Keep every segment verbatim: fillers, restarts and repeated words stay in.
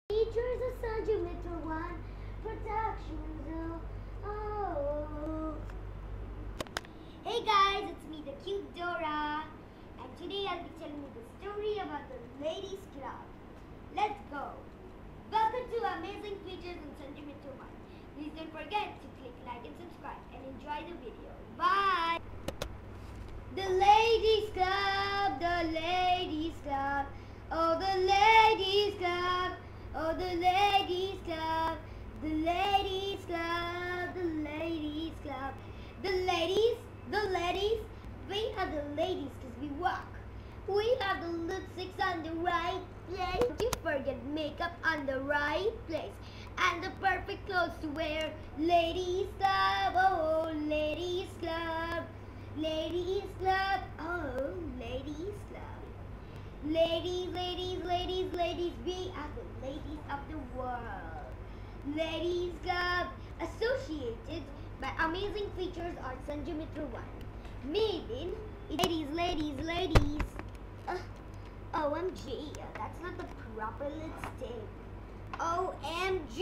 Features a Sanjumitro One Productions. Oh. Hey guys, it's me, the cute Dora, and today I'll be telling you the story about the Ladies Club. Let's go. Welcome to Amazing Features in Sanjumitro One. Please don't forget to click like and subscribe and enjoy the video. Bye. The Ladies Club, the Ladies Club, oh the Ladies Club. Oh, the Ladies Club, the Ladies Club, the Ladies Club. The ladies, the ladies, we are the ladies because we walk. We have the lipsticks on the right place. Don't you forget makeup on the right place. And the perfect clothes to wear. Ladies Club, oh, Ladies Club. Ladies Club, oh, Ladies Club. Ladies, ladies, ladies, ladies, we are the ladies of the world. Ladies Club, associated by Amazing Features on Sanjumitro One. Made in ladies, ladies, ladies. Uh, O M G, that's not the proper lipstick. O M G!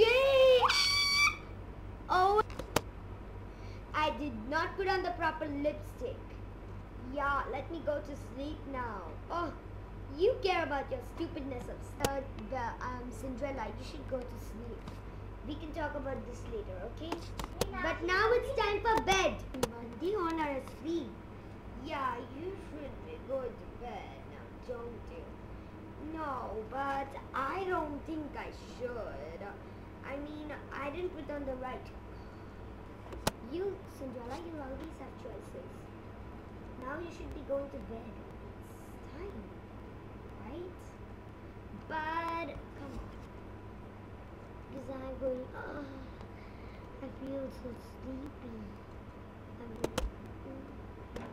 Oh, I did not put on the proper lipstick. Yeah, let me go to sleep now. Oh. You care about your stupidness of uh, the um, Cinderella. You should go to sleep. We can talk about this later, okay? But now it's time for bed. Monday on are asleep. Yeah, you should be going to bed now, don't you? No, but I don't think I should. I mean, I didn't put on the right. You, Cinderella, you always have choices. Now you should be going to bed. It's time. Right? But come on, because I'm going. Oh, I feel so sleepy. I'm going,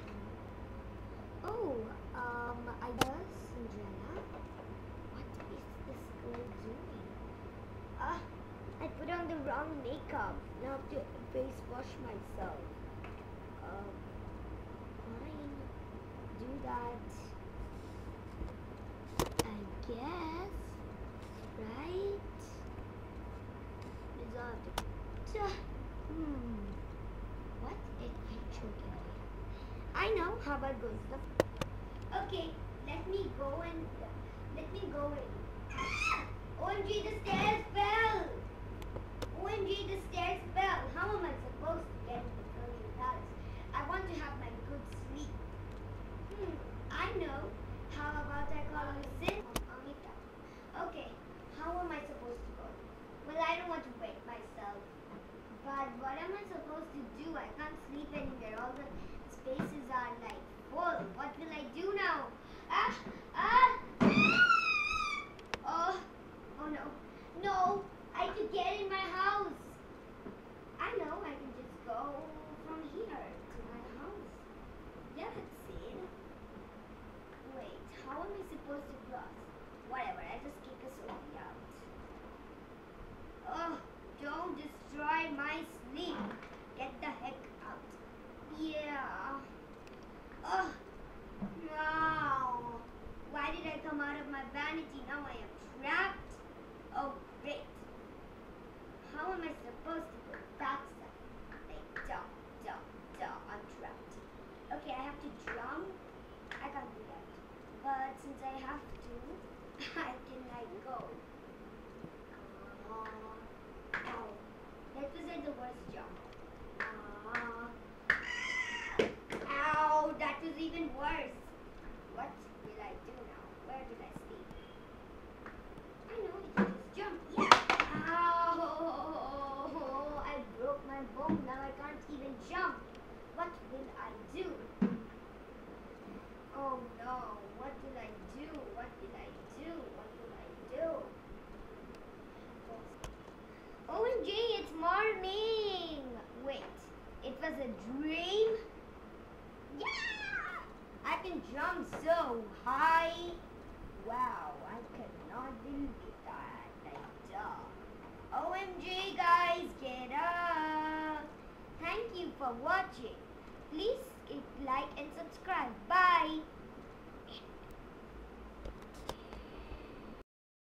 oh, um, I guess Cinderella. What is this girl doing? Ah, uh, I put on the wrong makeup. Now I have to face wash myself. Um, fine, do that. Yes, right? Resolved. Hmm. What did I choke in? I know how about goes the. Okay, let me go and let me go in. O M G, the stairs fell. O M G, the stairs fell. How am I supposed to get into the Curly Palace? I want to have my good sleep. Hmm. I know. How about I call on Sid? Okay, how am I supposed to go? Well, I don't want to wake myself. But what am I supposed to do? I can't sleep anywhere. All the spaces are like full. What will I do now? Ah! Ah! Oh! Oh no. No! I have to get in my house. I know, I can just go from here to my house. Yeah, that's it. Wait, how am I supposed to cross? Whatever, I just kick us all out. Oh, don't destroy my sleep. Get the heck out. Yeah. Oh, no. Why did I come out of my vanity? Now I am trapped. Oh, great. How am I supposed to go back? Like, duh, duh, duh, I'm trapped. Okay, I have to jump. I can't do that. But since I have to, I can like go. Uh, ow. That was like the worst jump. Uh, ow, that was even worse. What will I do now? Where will I sleep? I know, you can just jump. Yeah. Ow, I broke my bone. Now I can't even jump. What will I do? Oh no, what will I do? What will I do? What will I do? O M G, it's morning! Wait, it was a dream? Yeah! I can jump so high. Wow, I cannot believe that. Like, duh. O M G, guys, get up! Thank you for watching. Please like and subscribe. Bye!